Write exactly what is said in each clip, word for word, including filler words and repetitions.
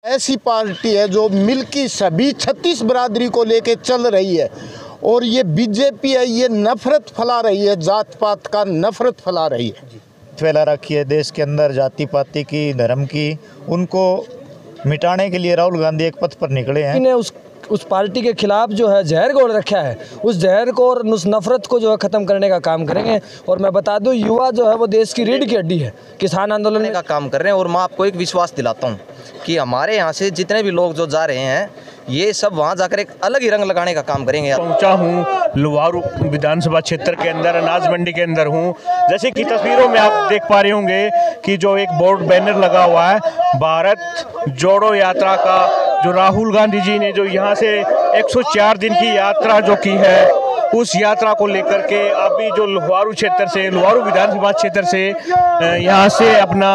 ऐसी पार्टी है जो मिलकी सभी छत्तीस बरादरी को लेके चल रही है और ये बीजेपी है, ये नफरत फैला रही है, जात पात का नफरत फैला रही है, फैला रखी है देश के अंदर जाति पाति की, धर्म की। उनको मिटाने के लिए राहुल गांधी एक पथ पर निकले हैं। ने उस उस पार्टी के खिलाफ जो है जहर घोल रखा है, उस जहर को और उस नफरत को जो है ख़त्म करने का काम करेंगे। और मैं बता दूं, युवा जो है वो देश की रीढ़ की हड्डी है, किसान आंदोलन का काम कर रहे हैं। और मैं आपको एक विश्वास दिलाता हूं कि हमारे यहाँ से जितने भी लोग जो जा रहे हैं, ये सब वहाँ जाकर एक अलग ही रंग लगाने का काम करेंगे। पहुंचा हूँ लुवारू विधानसभा क्षेत्र के अंदर, अनाज मंडी के अंदर हूँ। जैसे कि तस्वीरों में आप देख पा रहे होंगे कि जो एक बोर्ड बैनर लगा हुआ है भारत जोड़ो यात्रा का, जो राहुल गांधी जी ने जो यहाँ से एक सौ चार दिन की यात्रा जो की है, उस यात्रा को लेकर के अभी जो लुवारू क्षेत्र से, लुवारू विधानसभा क्षेत्र से यहाँ से अपना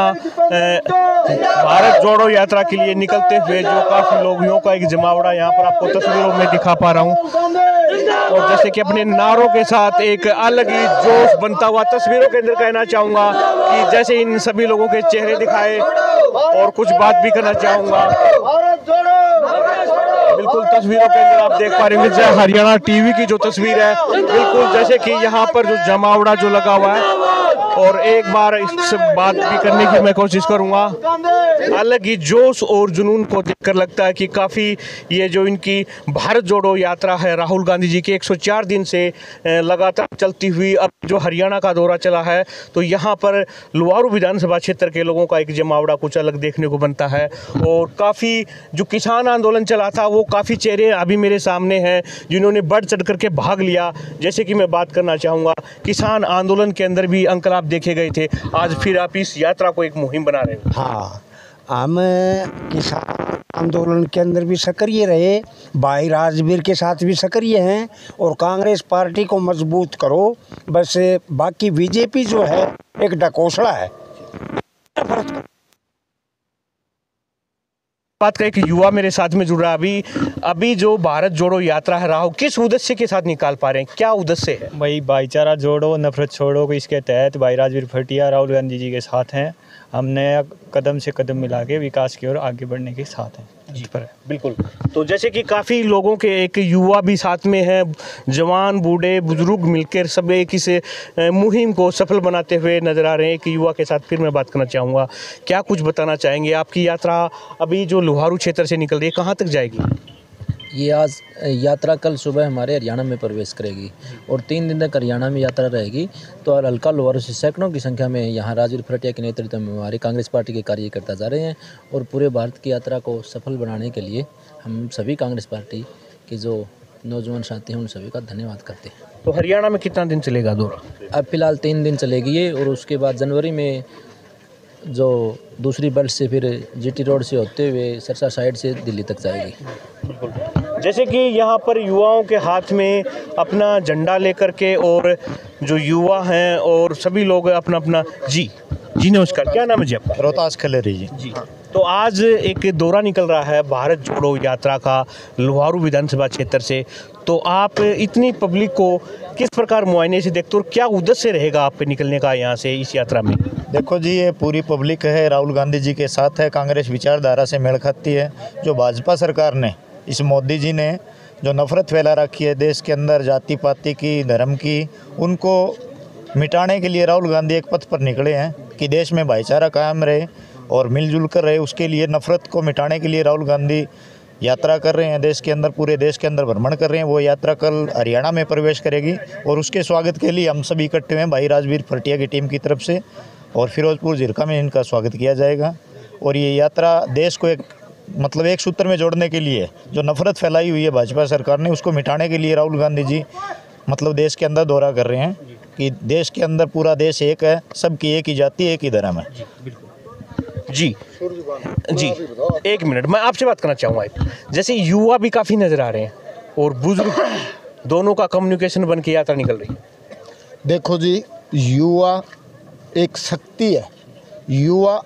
भारत जोड़ो यात्रा के लिए निकलते हुए जो काफ़ी लोगों का एक जमावड़ा यहाँ पर आपको तस्वीरों में दिखा पा रहा हूँ। और जैसे कि अपने नारों के साथ एक अलग ही जोश बनता हुआ तस्वीरों के अंदर कहना चाहूँगा कि जैसे इन सभी लोगों के चेहरे दिखाए और कुछ बात भी करना चाहूँगा। बिल्कुल तस्वीरों के अंदर आप देख पा रहे हैं हरियाणा टीवी की जो तस्वीर है, बिल्कुल जैसे कि यहाँ पर जो जमावड़ा जो लगा हुआ है। और एक बार इस बात भी करने की मैं कोशिश करूँगा, अलग ही जोश और जुनून को देखकर लगता है कि काफ़ी ये जो इनकी भारत जोड़ो यात्रा है राहुल गांधी जी की एक सौ चार दिन से लगातार चलती हुई, अब जो हरियाणा का दौरा चला है तो यहाँ पर लुवारू विधानसभा क्षेत्र के लोगों का एक जमावड़ा कुछ अलग देखने को बनता है। और काफ़ी जो किसान आंदोलन चला था वो काफ़ी चेहरे अभी मेरे सामने हैं जिन्होंने बढ़ चढ़ करके भाग लिया। जैसे कि मैं बात करना चाहूँगा, किसान आंदोलन के अंदर भी अंकल आप देखे गए थे, आज फिर आप इस यात्रा को एक मुहिम बना रहे हो। हाँ, हम किसान आंदोलन के अंदर भी सक्रिय रहे, भाई राजवीर के साथ भी सक्रिय हैं और कांग्रेस पार्टी को मजबूत करो। बस बाकी बीजेपी जो है एक ढकोसला है। बात का एक युवा मेरे साथ में जुड़ रहा है। अभी अभी जो भारत जोड़ो यात्रा है राहुल किस उद्देश्य के साथ निकाल पा रहे हैं, क्या उद्देश्य है? भाई भाईचारा जोड़ो नफरत छोड़ो को इसके तहत भाई राजवीर भटिया राहुल गांधी जी के साथ हैं। हम नया कदम से कदम मिला के विकास की ओर आगे बढ़ने के साथ हैं जी पर। बिल्कुल, तो जैसे कि काफ़ी लोगों के एक युवा भी साथ में है, जवान बूढ़े बुजुर्ग मिलकर सब एक इस मुहिम को सफल बनाते हुए नजर आ रहे हैं। एक युवा के साथ फिर मैं बात करना चाहूँगा, क्या कुछ बताना चाहेंगे? आपकी यात्रा अभी जो लुवारू क्षेत्र से निकल रही है कहाँ तक जाएगी? ये आज यात्रा कल सुबह हमारे हरियाणा में प्रवेश करेगी और तीन दिन तक हरियाणा में यात्रा रहेगी। तो हल्का लुवारू से सैकड़ों की संख्या में यहाँ राजवीर भटिया के नेतृत्व में हमारे कांग्रेस पार्टी के कार्यकर्ता जा रहे हैं और पूरे भारत की यात्रा को सफल बनाने के लिए हम सभी कांग्रेस पार्टी के जो नौजवान साथी हैं उन सभी का धन्यवाद करते हैं। तो हरियाणा में कितना दिन चलेगा दौरा? अब फिलहाल तीन दिन चलेगी ये और उसके बाद जनवरी में जो दूसरी बेल्ट से फिर जीटी रोड से होते हुए सरसा साइड से दिल्ली तक जाएगी। जैसे कि यहाँ पर युवाओं के हाथ में अपना झंडा लेकर के और जो युवा हैं और सभी लोग अपना अपना जी जी नमस्कार, क्या नाम है जी आपका? रोहतास खलेरी जी। जी, तो आज एक दौरा निकल रहा है भारत जोड़ो यात्रा का लुवारू विधानसभा क्षेत्र से, तो आप इतनी पब्लिक को किस प्रकार मुआयने से देखते हो और क्या उद्देश्य रहेगा आप पे निकलने का यहाँ से इस यात्रा में? देखो जी, ये पूरी पब्लिक है राहुल गांधी जी के साथ है, कांग्रेस विचारधारा से मेल खाती है। जो भाजपा सरकार ने, इस मोदी जी ने जो नफरत फैला रखी है देश के अंदर जाति पाति की, धर्म की, उनको मिटाने के लिए राहुल गांधी एक पथ पर निकले हैं कि देश में भाईचारा कायम रहे और मिलजुल कर रहे। उसके लिए नफरत को मिटाने के लिए राहुल गांधी यात्रा कर रहे हैं, देश के अंदर, पूरे देश के अंदर भ्रमण कर रहे हैं। वो यात्रा कल हरियाणा में प्रवेश करेगी और उसके स्वागत के लिए हम सभी इकट्ठे हैं भाई राजवीर भटिया की टीम की तरफ से, और फिरोजपुर झिरका में इनका स्वागत किया जाएगा। और ये यात्रा देश को एक मतलब एक सूत्र में जोड़ने के लिए, जो नफरत फैलाई हुई है भाजपा सरकार ने, उसको मिटाने के लिए राहुल गांधी जी मतलब देश के अंदर दौरा कर रहे हैं कि देश के अंदर पूरा देश एक है, सबकी एक ही जाति, एक ही धर्म है। जी जी एक मिनट, मैं आपसे बात करना चाहूँगा। जैसे युवा भी काफ़ी नज़र आ रहे हैं और बुजुर्ग, दोनों का कम्युनिकेशन बन के यात्रा निकल रही है। देखो जी, युवा एक शक्ति है। युवा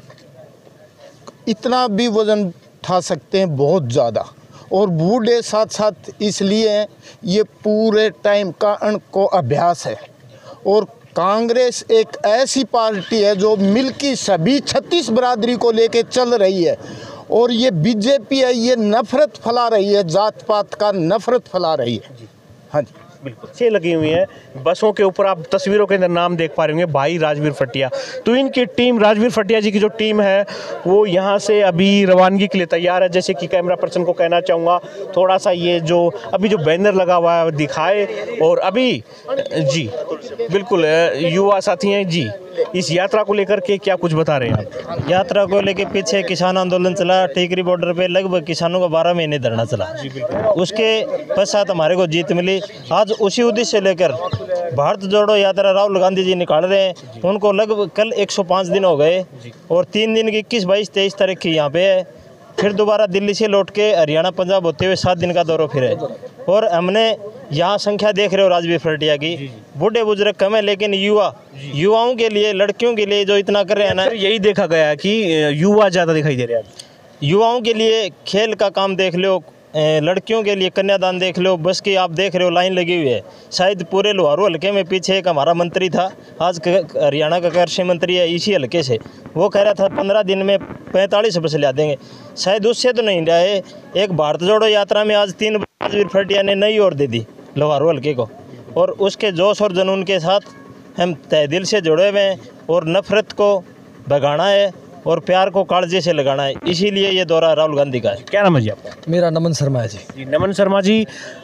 इतना भी वजन उठा सकते हैं, बहुत ज़्यादा, और बूढ़े साथ साथ इसलिए ये पूरे टाइम का उनको अभ्यास है। और कांग्रेस एक ऐसी पार्टी है जो मिलकी सभी छत्तीस बरादरी को लेके चल रही है और ये बीजेपी है, ये नफरत फैला रही है, जात पात का नफरत फैला रही है। हाँ जी, बिल्कुल से लगी हुई है। बसों के ऊपर आप तस्वीरों के अंदर नाम देख पा रहे होंगे, भाई राजवीर फटिया। तो इनकी टीम, राजवीर फटिया जी की जो टीम है वो यहाँ से अभी रवानगी के लिए तैयार है। जैसे कि कैमरा पर्सन को कहना चाहूँगा थोड़ा सा ये जो अभी जो बैनर लगा हुआ है दिखाए। और अभी जी बिल्कुल युवा साथी हैं जी, इस यात्रा को लेकर के क्या कुछ बता रहे हैं आप? यात्रा को लेकर पीछे किसान आंदोलन चला, टिकरी बॉर्डर पे लगभग किसानों का बारह महीने धरना चला, उसके पश्चात हमारे को जीत मिली। आज उसी उद्देश्य से लेकर भारत जोड़ो यात्रा राहुल गांधी जी निकाल रहे हैं। उनको लगभग कल एक सौ पाँच दिन हो गए और तीन दिन की इक्कीस बाईस तेईस तारीख की यहाँ पे है। फिर दोबारा दिल्ली से लौट के हरियाणा पंजाब होते हुए सात दिन का दौरा फिर है। और हमने यहाँ संख्या देख रहे हो राजवीर फटिया की, बूढ़े बुजुर्ग कम है, लेकिन युवा युवाओं के लिए, लड़कियों के लिए जो इतना कर रहे हैं ना, यही देखा गया कि युवा ज़्यादा दिखाई दे रहे हैं। युवाओं के लिए खेल का काम देख लो, लड़कियों के लिए कन्यादान देख लो, बस की आप देख रहे हो लाइन लगी हुई है। शायद पूरे लोहारू हल्के में पीछे एक हमारा मंत्री था, आज हरियाणा का कृषि मंत्री है इसी हल्के से, वो कह रहा था पंद्रह दिन में पैंतालीस बस ला देंगे, शायद उससे तो नहीं रहे। एक भारत जोड़ो यात्रा में आज तीन राजवीर फटिया ने नई ओर दे दी लोहारू हल्के को, और उसके जोश और जुनून के साथ हम तहे दिल से जुड़े हुए हैं। और नफरत को भगाना है और प्यार को कालजे से लगाना है, इसीलिए ये दौरा राहुल गांधी का है। क्या नाम है जी आपका? मेरा नमन शर्मा है जी। जी नमन शर्मा जी,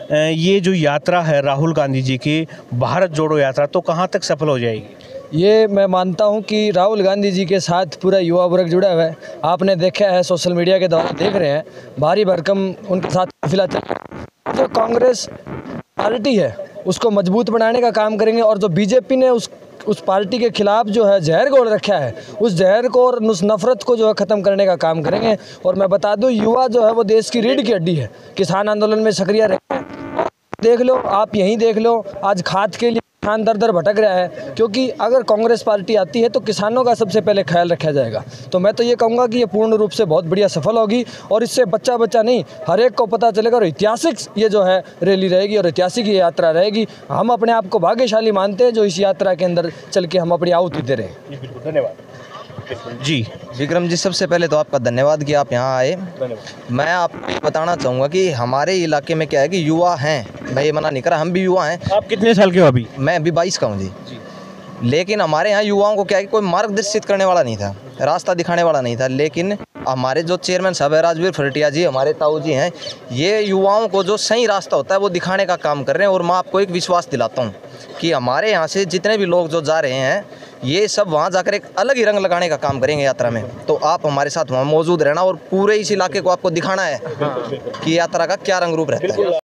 ये जो यात्रा है राहुल गांधी जी की भारत जोड़ो यात्रा, तो कहाँ तक सफल हो जाएगी? ये मैं मानता हूँ कि राहुल गांधी जी के साथ पूरा युवा वर्ग जुड़ा हुआ है। आपने देखा है, सोशल मीडिया के द्वारा देख रहे हैं, भारी भरकम उनके साथ काफिला चल रहा है। जो कांग्रेस पार्टी है उसको मजबूत बनाने का काम करेंगे, और जो बीजेपी ने उस उस पार्टी के खिलाफ जो है जहर घोल रखा है, उस जहर को और उस नफरत को जो है ख़त्म करने का काम करेंगे। और मैं बता दूं, युवा जो है वो देश की रीढ़ की हड्डी है। किसान आंदोलन में सक्रिय रहे, देख लो आप, यहीं देख लो, आज खाद के लिए किसान दर दर भटक रहा है, क्योंकि अगर कांग्रेस पार्टी आती है तो किसानों का सबसे पहले ख्याल रखा जाएगा। तो मैं तो ये कहूँगा कि ये पूर्ण रूप से बहुत बढ़िया सफल होगी, और इससे बच्चा बच्चा नहीं, हर एक को पता चलेगा, और ऐतिहासिक ये जो है रैली रहेगी और ऐतिहासिक ये यात्रा रहेगी। हम अपने आप को भाग्यशाली मानते हैं जो इस यात्रा के अंदर चल के हम अपनी आहुति दे रहे हैं। धन्यवाद जी। विक्रम जी, सबसे पहले तो आपका धन्यवाद कि आप यहाँ आए। मैं आपको बताना चाहूँगा कि हमारे इलाके में क्या है कि युवा हैं, मैं ये मना नहीं कर रहा, हम भी युवा हैं। आप कितने साल के हो अभी? मैं अभी बाईस का हूँ जी। लेकिन हमारे यहाँ युवाओं को क्या है कि कोई मार्गदर्शित करने वाला नहीं था, रास्ता दिखाने वाला नहीं था। लेकिन हमारे जो चेयरमैन साहब है राजवीर फटिया जी, हमारे ताऊ जी हैं, ये युवाओं को जो सही रास्ता होता है वो दिखाने का काम कर रहे हैं। और मैं आपको एक विश्वास दिलाता हूँ कि हमारे यहाँ से जितने भी लोग जो जा रहे हैं, ये सब वहाँ जाकर एक अलग ही रंग लगाने का काम करेंगे यात्रा में। तो आप हमारे साथ वहाँ मौजूद रहना और पूरे इस इलाके को आपको दिखाना है कि यात्रा का क्या रंग रूप रहता है।